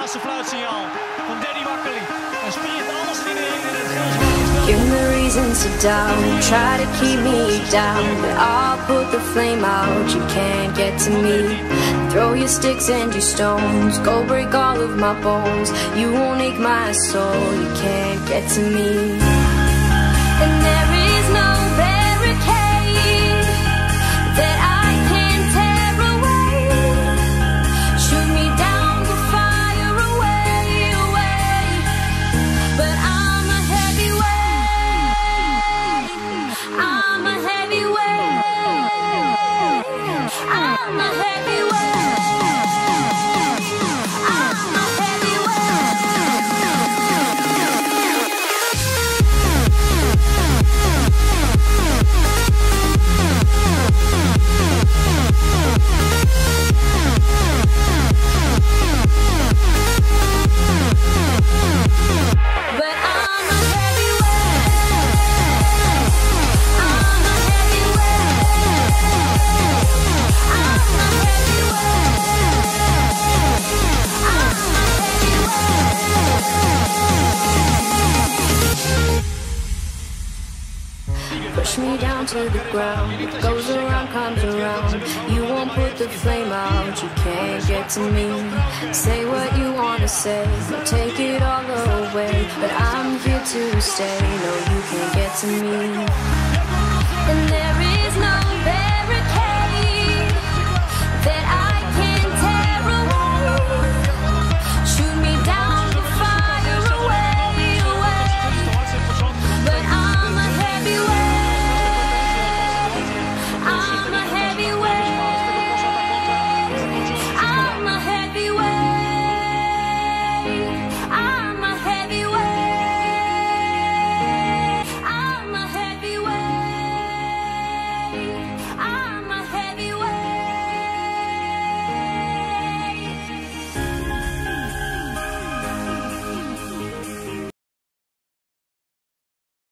laatste fluitsignaal van Danny Makkely. Hij springt alles en iedereen in het geel. Give me reasons to doubt, try to keep me down, but I'll put the flame out, you can't get to me. Throw your sticks and your stones, go break all of my bones. You won't ache my soul, you can't get to me. And there is no barricade that I can tear away. Shoot me down to fire away, away. But I'm a heavyweight, I'm a heavyweight, I'm a heavyweight. Push me down to the ground, what goes around comes around. You won't put the flame out, you can't get to me. Say what you wanna say, I'll take it all away, but I'm here to stay, no you can't get to me. And there